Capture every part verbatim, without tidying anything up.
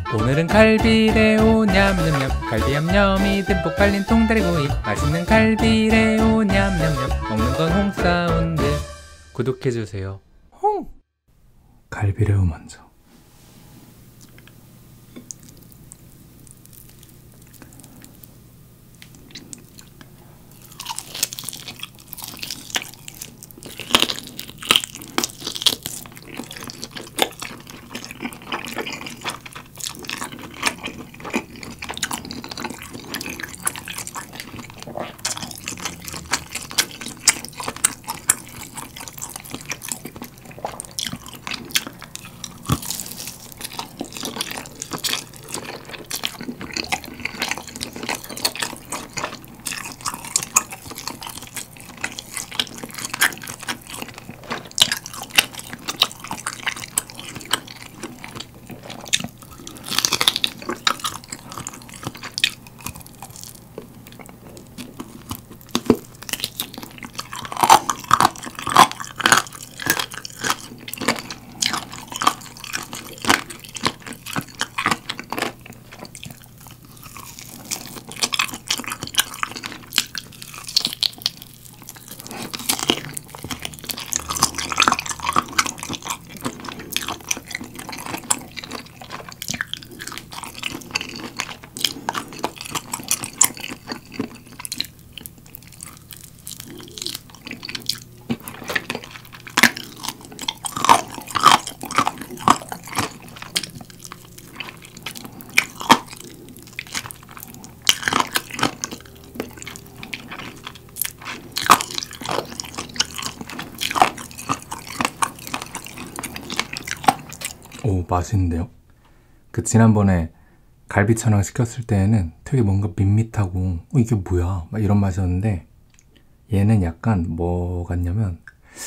오늘은 갈비레오 냠냠냠 갈비 냠냠이 듬뿍 발린 통다리구이 맛있는 갈비레오 냠냠냠 먹는 건 홍사운드 구독해주세요. 홍! 갈비레오 먼저. 오, 맛있는데요? 그 지난번에 갈비천왕 시켰을 때에는 되게 뭔가 밋밋하고 어, 이게 뭐야? 막 이런 맛이었는데 얘는 약간 뭐 같냐면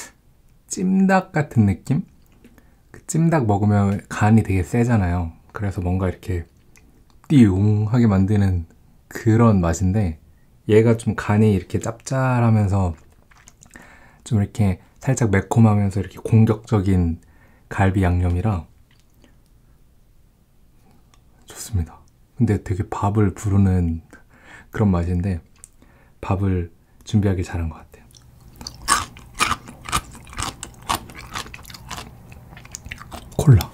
찜닭 같은 느낌? 그 찜닭 먹으면 간이 되게 세잖아요. 그래서 뭔가 이렇게 띠용하게 만드는 그런 맛인데 얘가 좀 간이 이렇게 짭짤하면서 좀 이렇게 살짝 매콤하면서 이렇게 공격적인 갈비 양념이라 좋습니다. 근데 되게 밥을 부르는 그런 맛인데 밥을 준비하기 잘한 것 같아요. 콜라.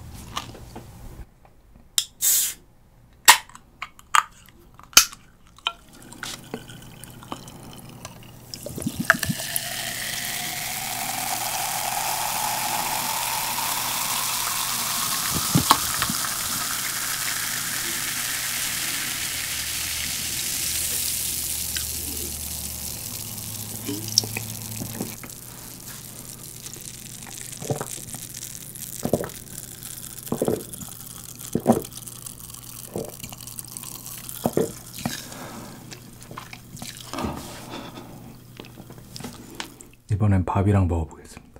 이번엔 밥이랑 먹어보겠습니다.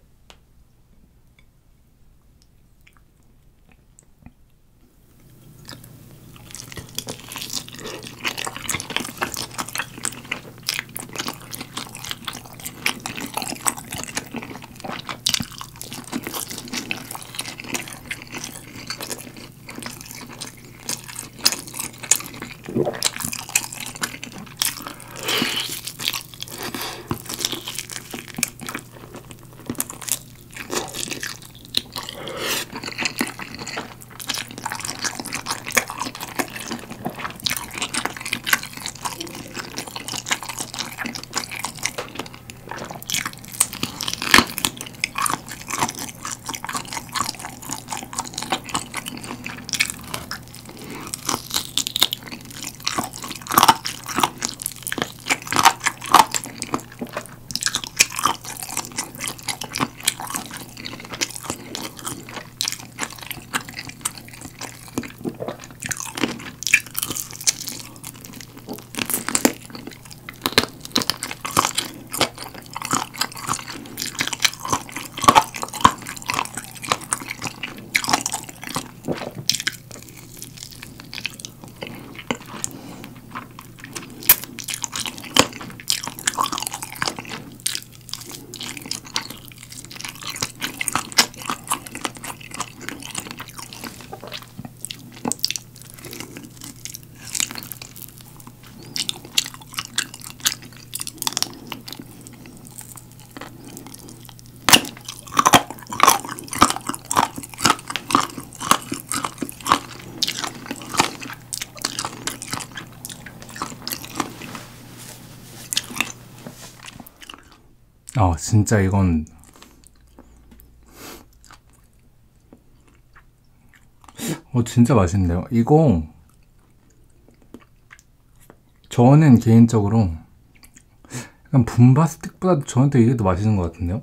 어, 진짜 이건 어, 진짜 맛있는데요. 이거 저는 개인적으로 약간 붐바스틱보다 저한테 이게 더 맛있는 것 같은데요.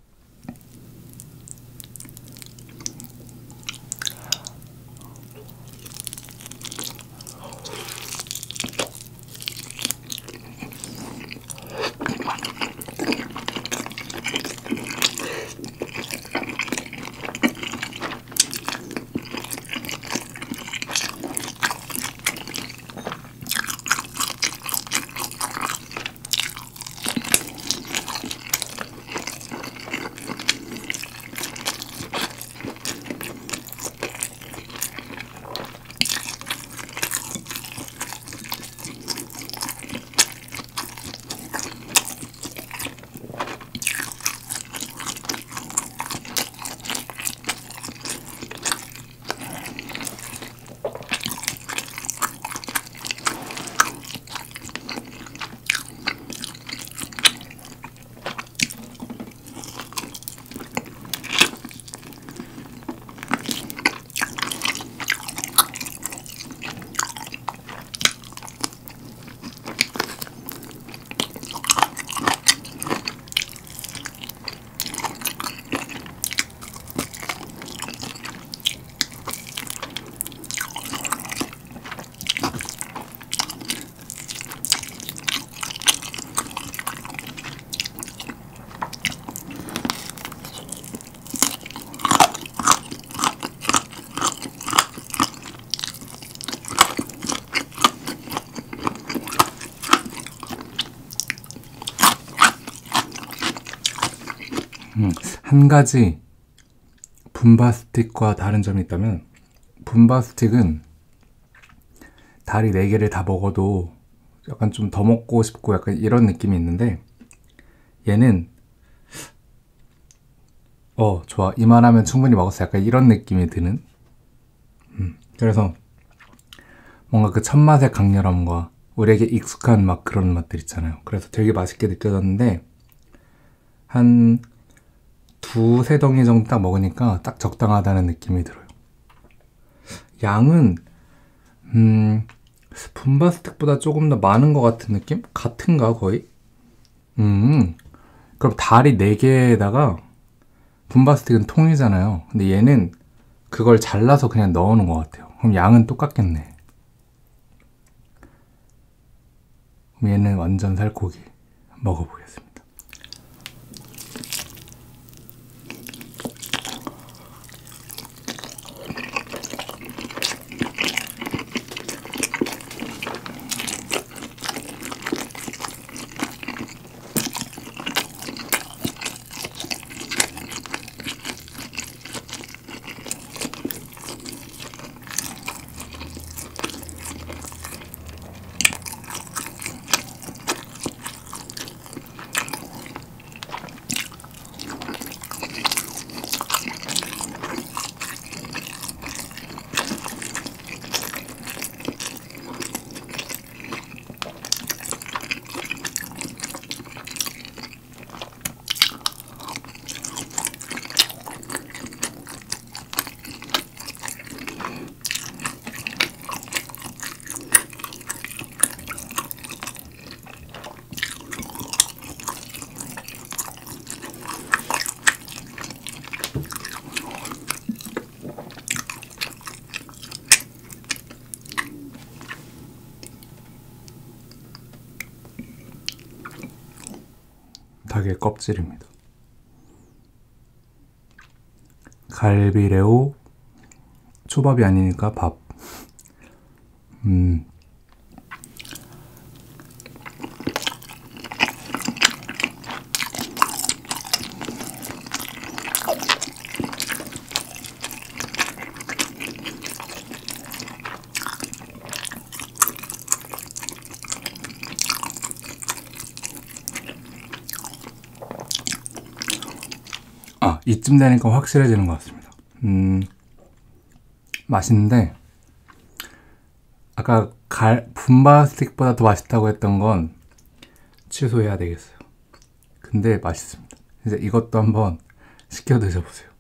음, 한 가지 붐바스틱과 다른 점이 있다면, 붐바스틱은 다리 네 개를 다 먹어도 약간 좀 더 먹고 싶고 약간 이런 느낌이 있는데, 얘는 어 좋아, 이만하면 충분히 먹었어, 약간 이런 느낌이 드는. 음, 그래서 뭔가 그 첫맛의 강렬함과 우리에게 익숙한 막 그런 맛들 있잖아요. 그래서 되게 맛있게 느껴졌는데, 한 두세 덩이 정도 딱 먹으니까 딱 적당하다는 느낌이 들어요. 양은 음 붐바스틱보다 조금 더 많은 것 같은 느낌? 같은가 거의? 음 그럼 다리 네 개에다가, 붐바스틱은 통이잖아요. 근데 얘는 그걸 잘라서 그냥 넣어놓은 것 같아요. 그럼 양은 똑같겠네. 그럼 얘는 완전 살코기 먹어보겠습니다. 닭의 껍질입니다. 갈비레오, 초밥이 아니니까 밥. 음. 아, 이쯤 되니까 확실해지는 것 같습니다. 음, 맛있는데, 아까 갈, 붐바스틱보다 더 맛있다고 했던 건 취소해야 되겠어요. 근데 맛있습니다. 이제 이것도 한번 시켜 드셔보세요.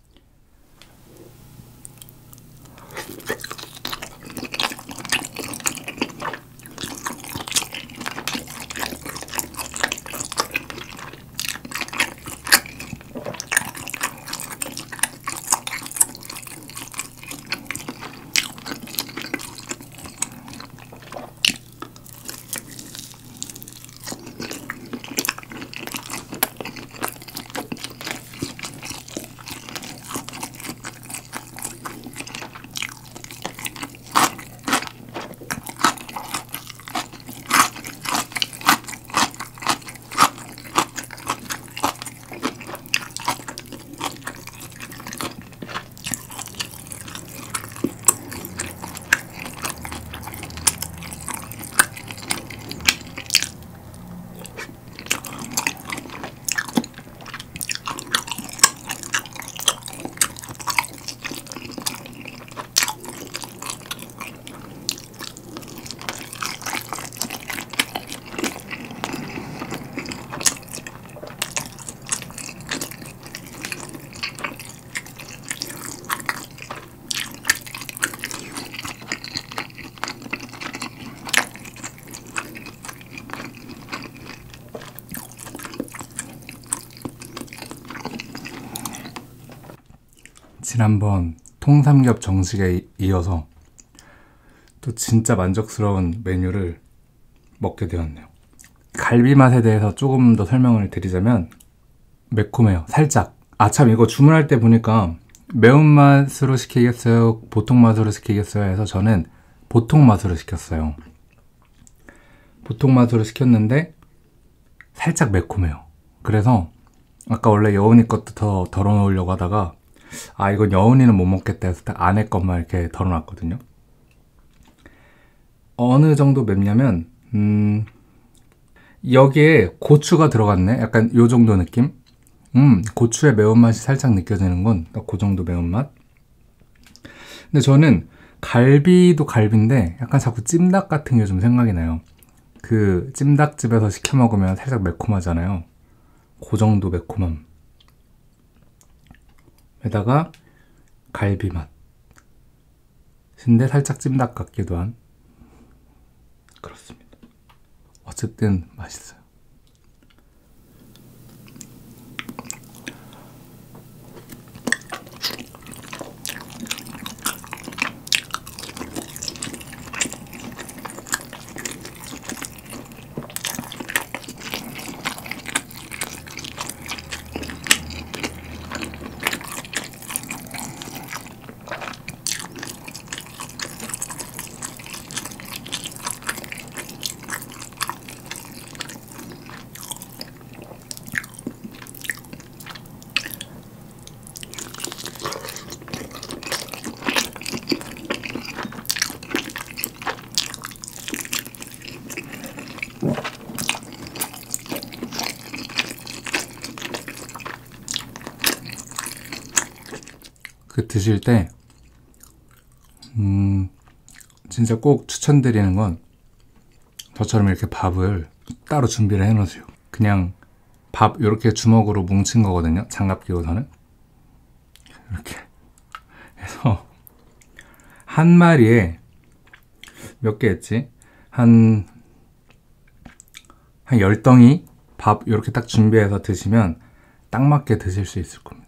지난번 통삼겹 정식에 이어서 또 진짜 만족스러운 메뉴를 먹게 되었네요. 갈비 맛에 대해서 조금 더 설명을 드리자면 매콤해요. 살짝. 아 참, 이거 주문할 때 보니까 매운맛으로 시키겠어요? 보통 맛으로 시키겠어요? 해서 저는 보통 맛으로 시켰어요. 보통 맛으로 시켰는데 살짝 매콤해요. 그래서 아까 원래 여운이 것도 더 덜어놓으려고 하다가 아 이건 여운이는 못 먹겠다 해서 딱 안에 것만 이렇게 덜어놨거든요. 어느 정도 맵냐면 음 여기에 고추가 들어갔네. 약간 요 정도 느낌? 음 고추의 매운맛이 살짝 느껴지는 건 딱 그 정도 매운맛. 근데 저는 갈비도 갈비인데 약간 자꾸 찜닭 같은 게 좀 생각이 나요. 그 찜닭집에서 시켜 먹으면 살짝 매콤하잖아요. 그 정도 매콤함 에다가 갈비 맛. 근데 살짝 찜닭 같기도 한. 그렇습니다. 어쨌든 맛있어요. 그 드실 때 음, 진짜 꼭 추천드리는 건 저처럼 이렇게 밥을 따로 준비를 해 놓으세요. 그냥 밥 이렇게 주먹으로 뭉친 거거든요. 장갑 끼고서는 이렇게 해서 한 마리에 몇 개 했지? 한 한 열 덩이 밥 이렇게 딱 준비해서 드시면 딱 맞게 드실 수 있을 겁니다.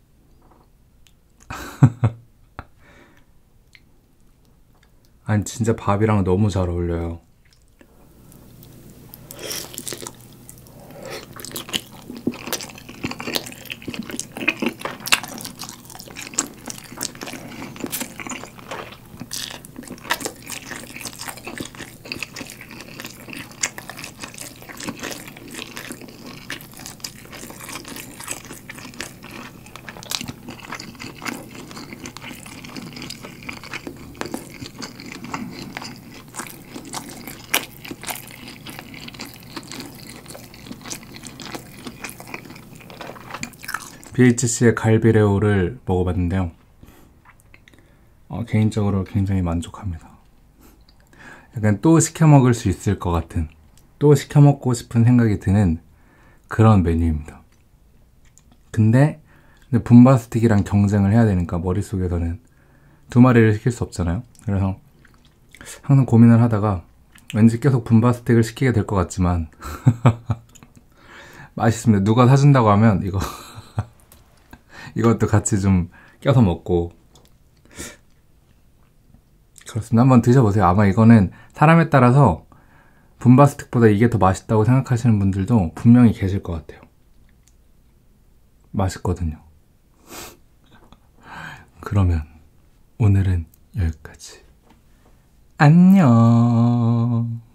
아니 진짜 밥이랑 너무 잘 어울려요. 비에이치씨의 갈비레오를 먹어봤는데요. 어, 개인적으로 굉장히 만족합니다. 약간 또 시켜 먹을 수 있을 것 같은, 또 시켜 먹고 싶은 생각이 드는 그런 메뉴입니다. 근데, 근데 붐바스틱이랑 경쟁을 해야 되니까 머릿속에서는 두 마리를 시킬 수 없잖아요. 그래서 항상 고민을 하다가 왠지 계속 붐바스틱을 시키게 될 것 같지만 맛있습니다. 누가 사준다고 하면 이거 이것도 같이 좀 껴서 먹고 그렇습니다. 한번 드셔보세요. 아마 이거는 사람에 따라서 붐바스틱보다 이게 더 맛있다고 생각하시는 분들도 분명히 계실 것 같아요. 맛있거든요. 그러면 오늘은 여기까지. 안녕.